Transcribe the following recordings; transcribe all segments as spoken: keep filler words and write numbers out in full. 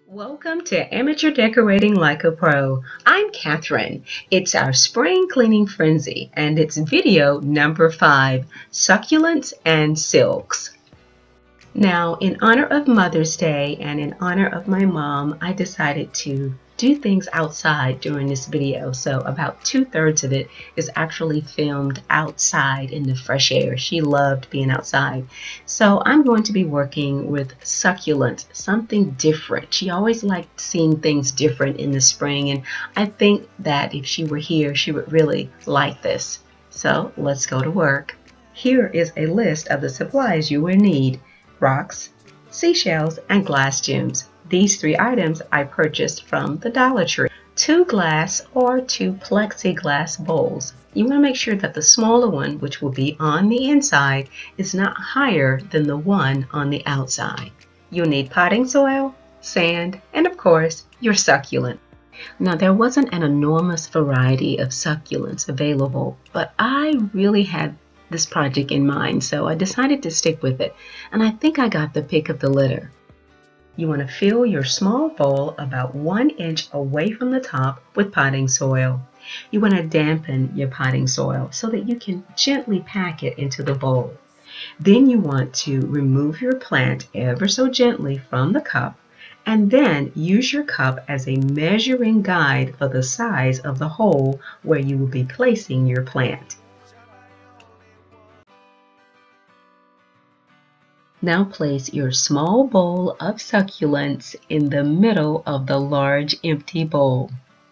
Welcome to Amateur Decorating Like a Pro. I'm Catherine. It's our spring cleaning frenzy and it's video number five, Succulents and Silks. Now, in honor of Mother's Day and in honor of my mom, I decided to do things outside during this video. So about two-thirds of it is actually filmed outside in the fresh air. She loved being outside. So I'm going to be working with succulents, something different. She always liked seeing things different in the spring, and I think that if she were here, she would really like this. So let's go to work. Here is a list of the supplies you will need: rocks, seashells, and glass gems. These three items I purchased from the Dollar Tree. Two glass or two plexiglass bowls. You want to make sure that the smaller one, which will be on the inside, is not higher than the one on the outside. You'll need potting soil, sand, and of course, your succulent. Now, there wasn't an enormous variety of succulents available, but I really had this project in mind, so I decided to stick with it, and I think I got the pick of the litter. You want to fill your small bowl about one inch away from the top with potting soil. You want to dampen your potting soil so that you can gently pack it into the bowl. Then you want to remove your plant ever so gently from the cup, and then use your cup as a measuring guide for the size of the hole where you will be placing your plant. Now place your small bowl of succulents in the middle of the large empty bowl.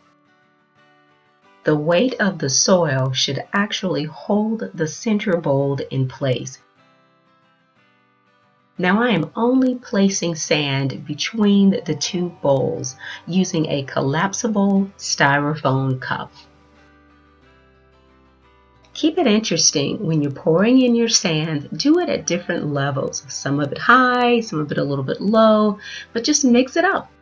The weight of the soil should actually hold the center bowl in place. Now I am only placing sand between the two bowls using a collapsible styrofoam cup. Keep it interesting when you're pouring in your sand. Do it at different levels. Some of it high, some of it a little bit low, but just mix it up.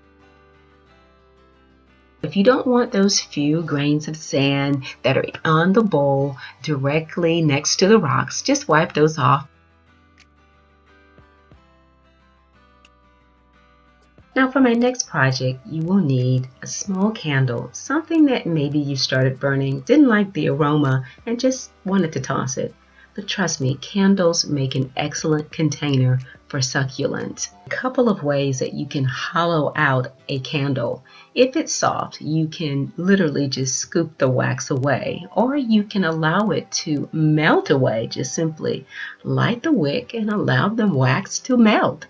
If you don't want those few grains of sand that are on the bowl directly next to the rocks, just wipe those off. Now for my next project, you will need a small candle, something that maybe you started burning, didn't like the aroma, and just wanted to toss it. But trust me, candles make an excellent container for succulents. A couple of ways that you can hollow out a candle. If it's soft, you can literally just scoop the wax away, or you can allow it to melt away. Just simply light the wick and allow the wax to melt.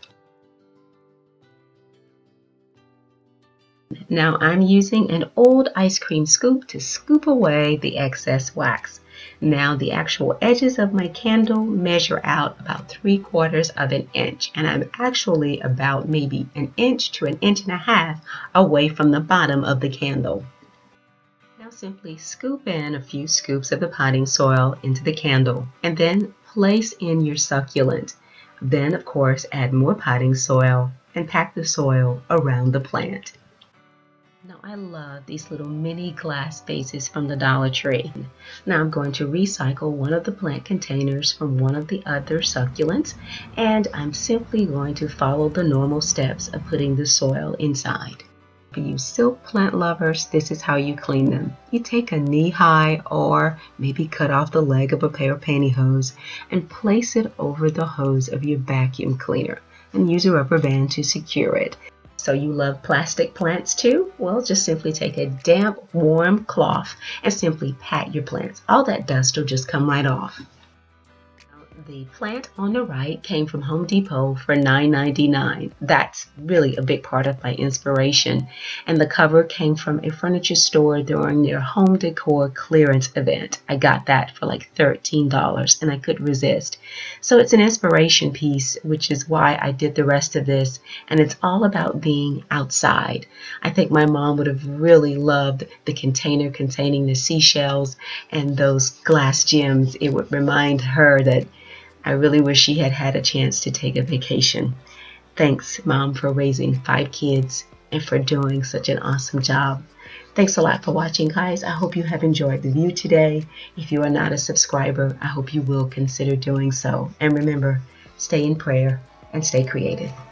Now I'm using an old ice cream scoop to scoop away the excess wax. Now the actual edges of my candle measure out about three quarters of an inch, and I'm actually about maybe an inch to an inch and a half away from the bottom of the candle. Now simply scoop in a few scoops of the potting soil into the candle and then place in your succulent. Then of course add more potting soil and pack the soil around the plant. Now I love these little mini glass vases from the Dollar Tree. Now I'm going to recycle one of the plant containers from one of the other succulents, and I'm simply going to follow the normal steps of putting the soil inside. For you silk plant lovers, this is how you clean them. You take a knee-high or maybe cut off the leg of a pair of pantyhose and place it over the hose of your vacuum cleaner and use a rubber band to secure it. So you love plastic plants too? Well, just simply take a damp, warm cloth and simply pat your plants. All that dust will just come right off. The plant on the right came from Home Depot for nine ninety-nine. That's really a big part of my inspiration. And the cover came from a furniture store during their home decor clearance event. I got that for like thirteen dollars and I couldn't resist. So it's an inspiration piece, which is why I did the rest of this. And it's all about being outside. I think my mom would have really loved the container containing the seashells and those glass gems. It would remind her that I really wish she had had a chance to take a vacation. Thanks, Mom, for raising five kids and for doing such an awesome job. Thanks a lot for watching, guys. I hope you have enjoyed the view today. If you are not a subscriber, I hope you will consider doing so. And remember, stay in prayer and stay creative.